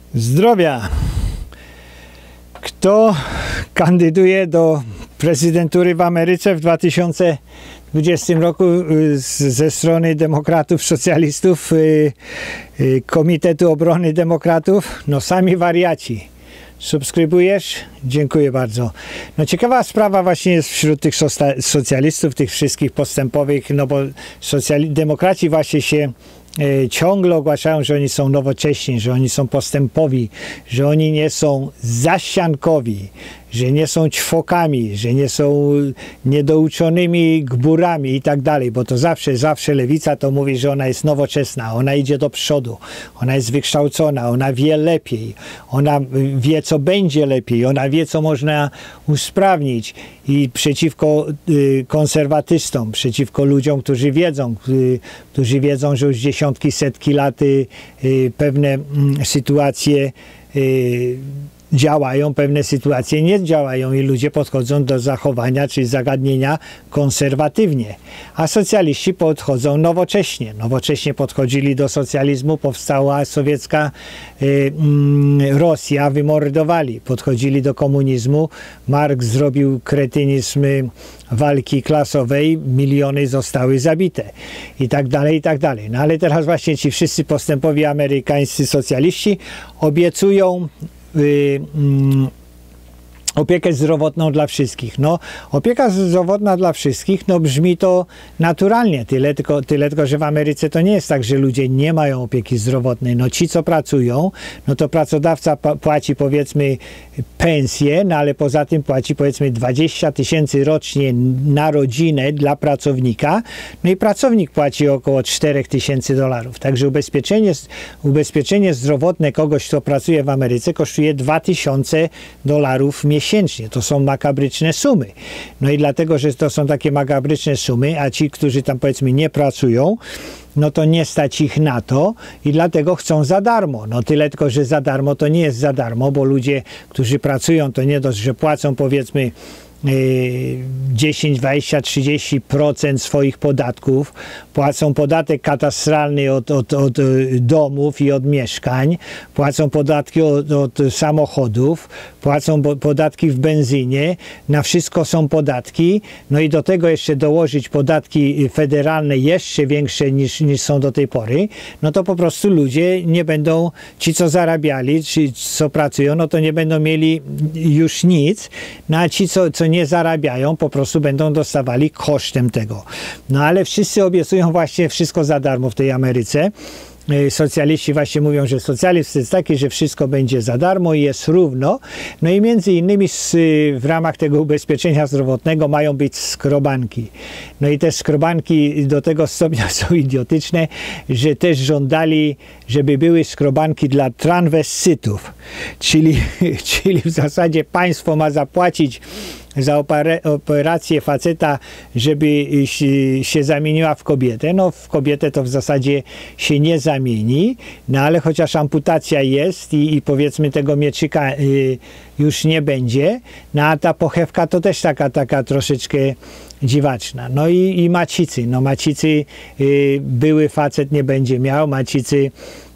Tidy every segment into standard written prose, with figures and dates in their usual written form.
Zdrowia! Kto kandyduje do prezydentury w Ameryce w 2020 roku ze strony demokratów, socjalistów, Komitetu Obrony Demokratów? No sami wariaci. Subskrybujesz? Dziękuję bardzo. No ciekawa sprawa właśnie jest wśród tych socjalistów, tych wszystkich postępowych, no bo demokraci właśnie się ciągle ogłaszają, że oni są nowocześni, że oni są postępowi, że oni nie są zaściankowi, że nie są ćwokami, że nie są niedouczonymi gburami i tak dalej, bo to zawsze lewica to mówi, że ona jest nowoczesna, ona idzie do przodu, ona jest wykształcona, ona wie lepiej, ona wie, co będzie lepiej, ona wie, co można usprawnić i przeciwko konserwatystom, przeciwko ludziom, którzy wiedzą, że już dziesiątki, setki lat pewne sytuacje działają, pewne sytuacje nie działają i ludzie podchodzą do zachowania czy zagadnienia konserwatywnie, a socjaliści podchodzą nowocześnie. Nowocześnie podchodzili do socjalizmu, powstała sowiecka Rosja, wymordowali. Podchodzili do komunizmu, Marks zrobił kretynizm walki klasowej, miliony zostały zabite i tak dalej, i tak dalej. No ale teraz właśnie ci wszyscy postępowi amerykańscy socjaliści obiecują opiekę zdrowotną dla wszystkich. No, opieka zdrowotna dla wszystkich, no brzmi to naturalnie, tyle tylko, że w Ameryce to nie jest tak, że ludzie nie mają opieki zdrowotnej. No ci, co pracują, no to pracodawca płaci powiedzmy pensję, no ale poza tym płaci powiedzmy 20 000 rocznie na rodzinę dla pracownika, no i pracownik płaci około $4000. Także ubezpieczenie zdrowotne kogoś, kto pracuje w Ameryce, kosztuje $2000 miesięcznie. To są makabryczne sumy. No i dlatego, że to są takie makabryczne sumy, a ci, którzy tam powiedzmy nie pracują, no to nie stać ich na to i dlatego chcą za darmo. No tyle tylko, że za darmo to nie jest za darmo, bo ludzie, którzy pracują, to nie dość, że płacą powiedzmy 10, 20, 30% swoich podatków, płacą podatek katastralny od domów i od mieszkań, płacą podatki od samochodów, płacą podatki w benzynie, na wszystko są podatki, no i do tego jeszcze dołożyć podatki federalne jeszcze większe niż są do tej pory, no to po prostu ludzie nie będą, ci co zarabiali, ci co pracują, no to nie będą mieli już nic, no a ci co nie zarabiają, po prostu będą dostawali kosztem tego. No ale wszyscy obiecują właśnie wszystko za darmo w tej Ameryce. Socjaliści właśnie mówią, że socjalizm jest taki, że wszystko będzie za darmo i jest równo. No i między innymi w ramach tego ubezpieczenia zdrowotnego mają być skrobanki. No i te skrobanki do tego stopnia są idiotyczne, że też żądali, żeby były skrobanki dla transwestytów. Czyli w zasadzie państwo ma zapłacić za operację faceta, żeby się zamieniła w kobietę. No w kobietę to w zasadzie się nie zamieni, no ale chociaż amputacja jest i powiedzmy tego mieczyka już nie będzie, no a ta pochewka to też taka troszeczkę dziwaczna. No i macicy. No macicy były facet nie będzie miał, macicy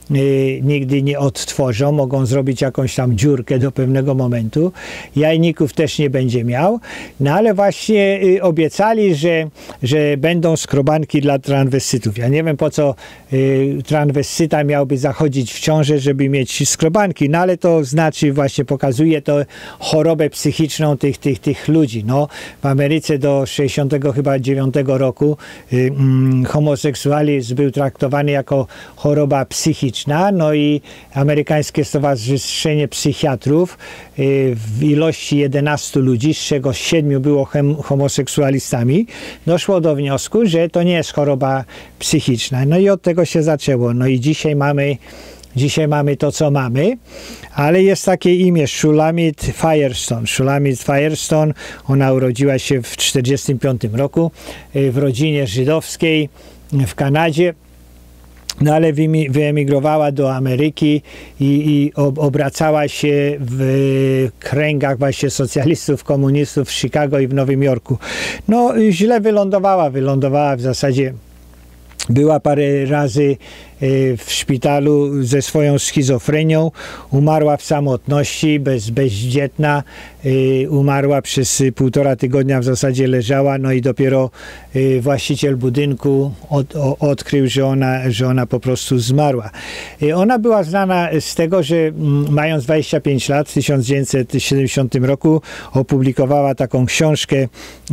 nigdy nie odtworzą, mogą zrobić jakąś tam dziurkę do pewnego momentu. Jajników też nie będzie miał, no ale właśnie obiecali, że będą skrobanki dla transwestytów. Ja nie wiem, po co transwestyta miałby zachodzić w ciążę, żeby mieć skrobanki, no ale to znaczy właśnie pokazuje to chorobę psychiczną tych ludzi. No, w Ameryce do 69 roku homoseksualizm był traktowany jako choroba psychiczna. No i Amerykańskie Stowarzyszenie Psychiatrów w ilości 11 ludzi, z czego 7 było homoseksualistami, doszło do wniosku, że to nie jest choroba psychiczna. No i od tego się zaczęło. No i dzisiaj mamy to, co mamy, ale jest takie imię Shulamit Firestone. Shulamit Firestone, ona urodziła się w 1945 roku w rodzinie żydowskiej w Kanadzie. No ale wyemigrowała do Ameryki i obracała się w kręgach właśnie socjalistów, komunistów w Chicago i w Nowym Jorku. No źle wylądowała w zasadzie. Była parę razy w szpitalu ze swoją schizofrenią, umarła w samotności, bezdzietna, umarła przez 1,5 tygodnia, w zasadzie leżała, no i dopiero właściciel budynku odkrył, że ona po prostu zmarła. Ona była znana z tego, że mając 25 lat, w 1970 roku opublikowała taką książkę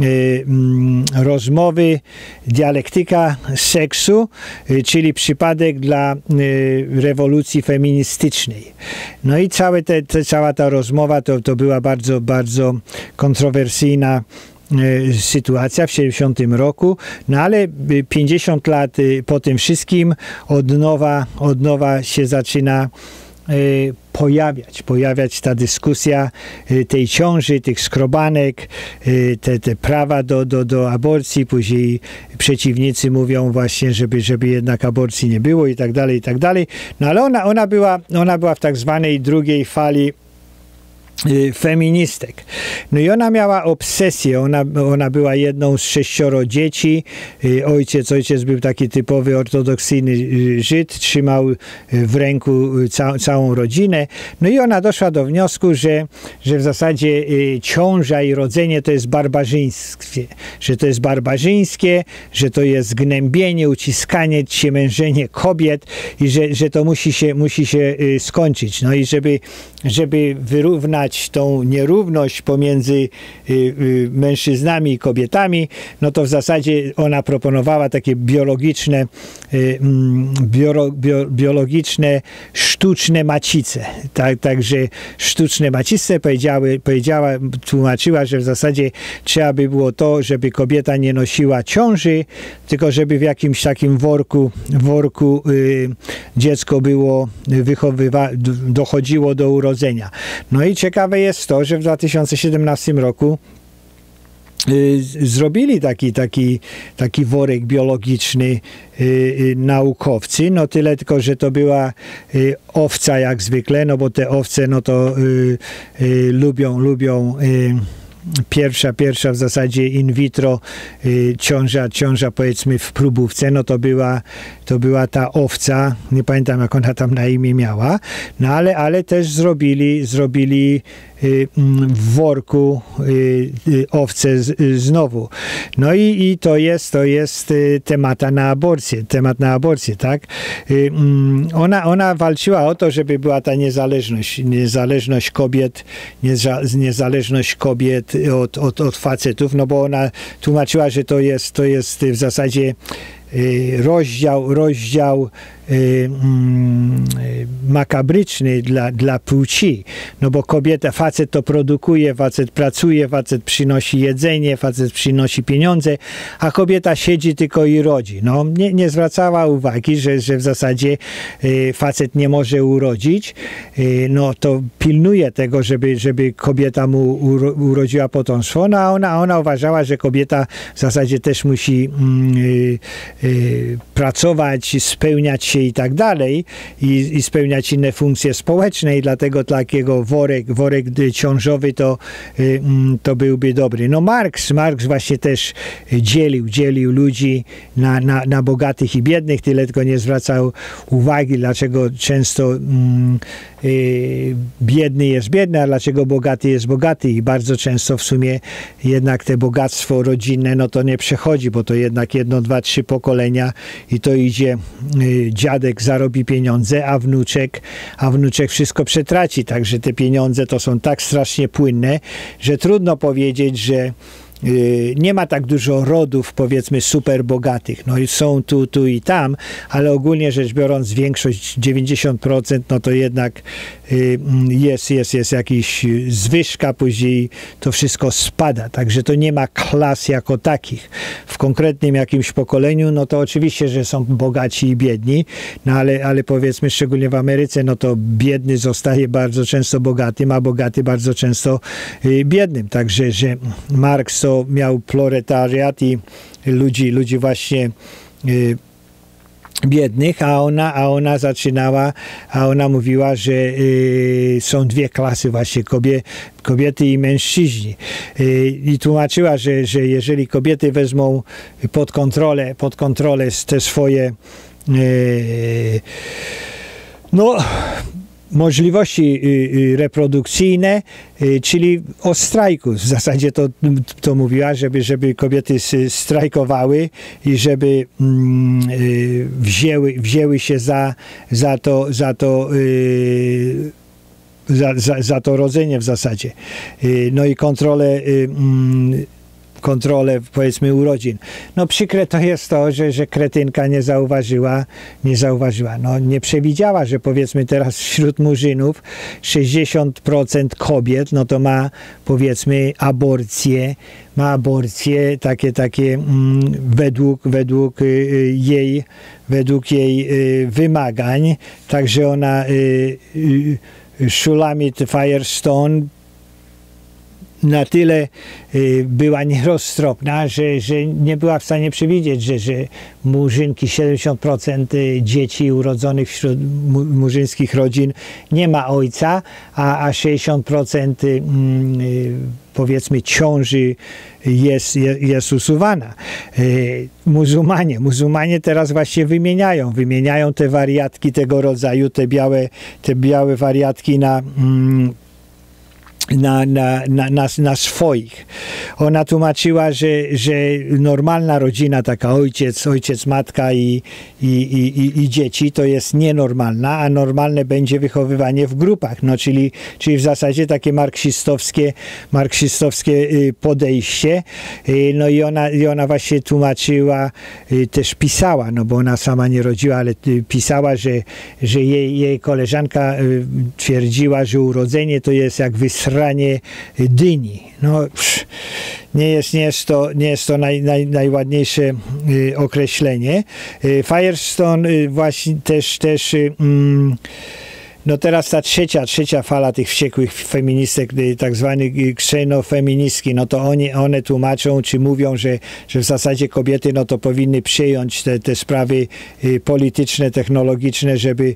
rozmowy, dialektyka seksu, czyli przypadek dla rewolucji feministycznej. No i cała ta rozmowa to była bardzo, bardzo kontrowersyjna sytuacja w 70 roku, no ale 50 lat po tym wszystkim od nowa się zaczyna pojawiać ta dyskusja tej ciąży, tych skrobanek, te prawa do aborcji. Później przeciwnicy mówią właśnie, żeby jednak aborcji nie było i tak dalej. No ale ona była w tak zwanej drugiej fali feministek. No i ona miała obsesję, ona była jedną z 6 dzieci. Ojciec był taki typowy ortodoksyjny Żyd, trzymał w ręku całą rodzinę. No i ona doszła do wniosku, że w zasadzie ciąża i rodzenie to jest barbarzyństwo, że to jest gnębienie, uciskanie, ciemiężenie kobiet i że to musi się skończyć. No i żeby wyrównać tą nierówność pomiędzy mężczyznami i kobietami, no to w zasadzie ona proponowała takie biologiczne sztuczne macice. Także sztuczne macice tłumaczyła, że w zasadzie trzeba by było to, żeby kobieta nie nosiła ciąży, tylko żeby w jakimś takim worku dziecko było dochodziło do urodzenia. No i ciekawe jest to, że w 2017 roku zrobili taki worek biologiczny naukowcy, no tyle tylko, że to była owca jak zwykle, no bo te owce no to lubią pierwsza w zasadzie in vitro ciąża powiedzmy w próbówce, no to była ta owca, nie pamiętam jak ona tam na imię miała, no ale też zrobili w worku owce znowu. No i to jest temat na aborcję, tak? Ona walczyła o to, żeby była ta niezależność kobiet od facetów, no bo ona tłumaczyła, że to jest w zasadzie rozdział makabryczny dla płci, no bo facet to produkuje, facet pracuje, facet przynosi jedzenie, facet przynosi pieniądze, a kobieta siedzi tylko i rodzi. No, nie zwracała uwagi, że w zasadzie facet nie może urodzić, no to pilnuje tego, żeby kobieta mu urodziła potomstwo, no a ona uważała, że kobieta w zasadzie też musi pracować, spełniać się i tak dalej i spełniać inne funkcje społeczne i dlatego takiego worek ciążowy to byłby dobry. No Marx właśnie też dzielił ludzi na bogatych i biednych, tyle tylko nie zwracał uwagi, dlaczego często biedny jest biedny, a dlaczego bogaty jest bogaty i bardzo często w sumie jednak te bogactwo rodzinne no to nie przechodzi, bo to jednak 1, 2, 3 pokolenia i to idzie, dziadek zarobi pieniądze, a wnuczek wszystko przetraci, także te pieniądze to są tak strasznie płynne, że trudno powiedzieć, że nie ma tak dużo rodów, powiedzmy, super bogatych. No i są tu i tam, ale ogólnie rzecz biorąc większość, 90%, no to jednak jest jakiś zwyżka, później to wszystko spada. Także to nie ma klas jako takich. W konkretnym jakimś pokoleniu, no to oczywiście, że są bogaci i biedni, no ale powiedzmy, szczególnie w Ameryce, no to biedny zostaje bardzo często bogatym, a bogaty bardzo często biednym. Także, że Marx to miał proletariat i ludzi właśnie biednych, a ona mówiła, że są dwie klasy właśnie, kobiety i mężczyźni. I tłumaczyła, że jeżeli kobiety wezmą pod kontrolę te swoje no, możliwości reprodukcyjne, czyli o strajku. W zasadzie to mówiła, żeby kobiety strajkowały i żeby wzięły się za to rodzenie w zasadzie. No i kontrolę, powiedzmy, urodzin. No przykre to jest to, że kretynka nie zauważyła, no nie przewidziała, że powiedzmy teraz wśród murzynów 60% kobiet, no to ma, powiedzmy, aborcje, takie według jej wymagań. Także ona Shulamit Firestone na tyle była nieroztropna, że nie była w stanie przewidzieć, że murzynki, 70% dzieci urodzonych wśród murzyńskich rodzin nie ma ojca, a 60% powiedzmy ciąży jest usuwana. Muzułmanie teraz właśnie wymieniają te wariatki tego rodzaju, te białe wariatki na swoich. Ona tłumaczyła, że normalna rodzina, taka ojciec, matka i dzieci, to jest nienormalna, a normalne będzie wychowywanie w grupach. No, czyli w zasadzie takie marksistowskie podejście. No i ona właśnie tłumaczyła, też pisała, no bo ona sama nie rodziła, ale pisała, że jej koleżanka twierdziła, że urodzenie to jest jak wysranie dyni. No, nie jest to najładniejsze określenie. Firestone właśnie też no teraz ta trzecia fala tych wściekłych feministek, tak zwanych ksenofeministki, no to one tłumaczą, czy mówią, że w zasadzie kobiety no to powinny przyjąć te sprawy polityczne, technologiczne,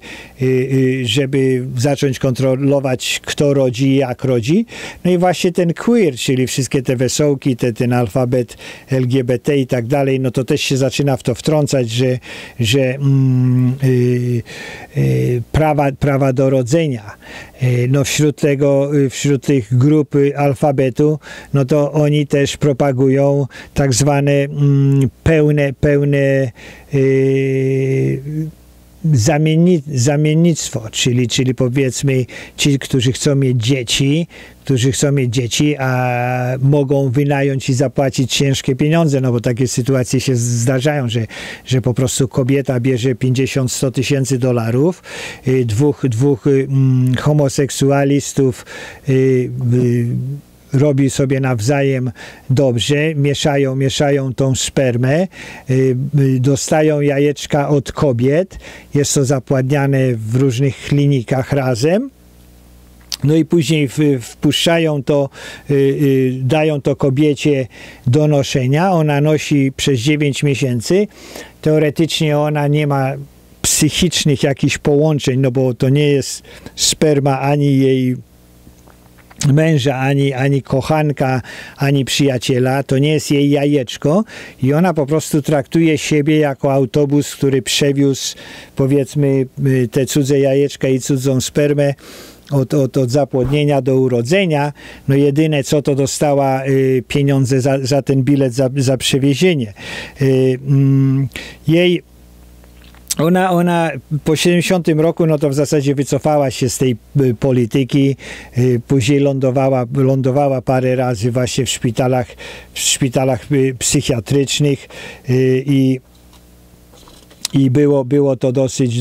żeby zacząć kontrolować, kto rodzi i jak rodzi. No i właśnie ten queer, czyli wszystkie te wesołki, ten alfabet LGBT i tak dalej, no to też się zaczyna w to wtrącać, że prawa do rodzenia. No wśród tych grup alfabetu, no to oni też propagują tak zwane pełne zamiennictwo, czyli powiedzmy ci, którzy chcą mieć dzieci, a mogą wynająć i zapłacić ciężkie pieniądze, no bo takie sytuacje się zdarzają, że po prostu kobieta bierze 50-100 tysięcy dolarów, dwóch homoseksualistów robi sobie nawzajem dobrze, mieszają tą spermę, dostają jajeczka od kobiet, jest to zapładniane w różnych klinikach razem. No i później wpuszczają to, dają to kobiecie do noszenia. Ona nosi przez 9 miesięcy. Teoretycznie ona nie ma psychicznych jakichś połączeń, no bo to nie jest sperma ani jej męża, ani kochanka, ani przyjaciela, to nie jest jej jajeczko i ona po prostu traktuje siebie jako autobus, który przewiózł, powiedzmy, te cudze jajeczka i cudzą spermę od zapłodnienia do urodzenia. No jedyne co, to dostała pieniądze za ten bilet, za przewiezienie. Ona po 70 roku, no to w zasadzie wycofała się z tej polityki, później lądowała parę razy właśnie w szpitalach psychiatrycznych i było to dosyć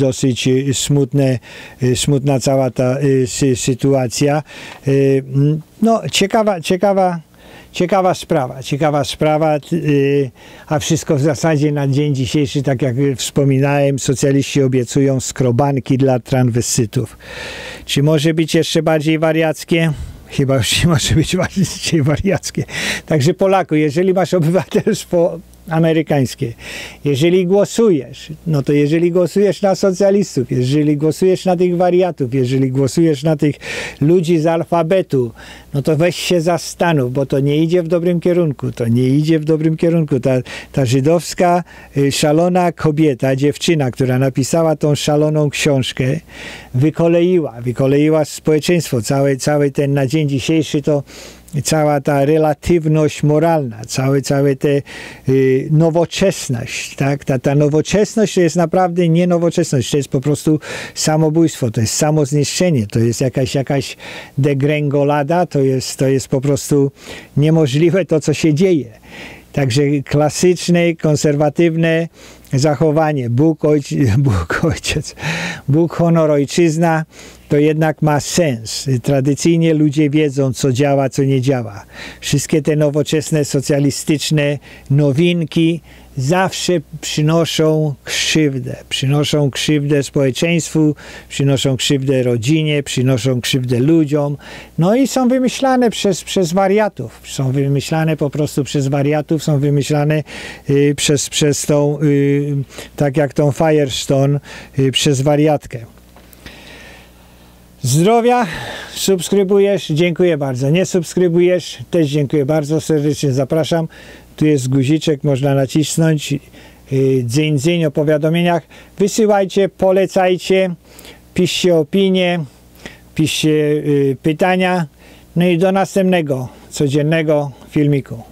smutna cała ta sytuacja. No ciekawa sprawa, a wszystko w zasadzie na dzień dzisiejszy, tak jak wspominałem, socjaliści obiecują skrobanki dla transwestytów. Czy może być jeszcze bardziej wariackie? Chyba już nie może być bardziej wariackie. Także Polaku, jeżeli masz obywatelstwo amerykańskie. Jeżeli głosujesz, no to jeżeli głosujesz na socjalistów, jeżeli głosujesz na tych wariatów, jeżeli głosujesz na tych ludzi z alfabetu, no to weź się zastanów, bo to nie idzie w dobrym kierunku. To nie idzie w dobrym kierunku. Ta żydowska, szalona kobieta, dziewczyna, która napisała tą szaloną książkę, wykoleiła społeczeństwo. Cały ten na dzień dzisiejszy to cała ta relatywność moralna, całe te nowoczesność, tak? Ta nowoczesność to jest naprawdę nie nowoczesność, to jest po prostu samobójstwo, to jest samozniszczenie, to jest jakaś degrengolada, to jest po prostu niemożliwe to, co się dzieje. Także klasyczne, konserwatywne zachowanie, Bóg, Ojciec, Bóg, honor, ojczyzna, to jednak ma sens. Tradycyjnie ludzie wiedzą, co działa, co nie działa. Wszystkie te nowoczesne, socjalistyczne nowinki zawsze przynoszą krzywdę. Przynoszą krzywdę społeczeństwu, przynoszą krzywdę rodzinie, przynoszą krzywdę ludziom. No i są wymyślane przez wariatów. Są wymyślane po prostu przez wariatów, są wymyślane przez tą, tak jak tą Firestone, przez wariatkę. Zdrowia, subskrybujesz, dziękuję bardzo. Nie subskrybujesz, też dziękuję bardzo, serdecznie zapraszam. Tu jest guziczek, można nacisnąć, dzyń o powiadomieniach. Wysyłajcie, polecajcie, piszcie opinie, piszcie pytania. No i do następnego codziennego filmiku.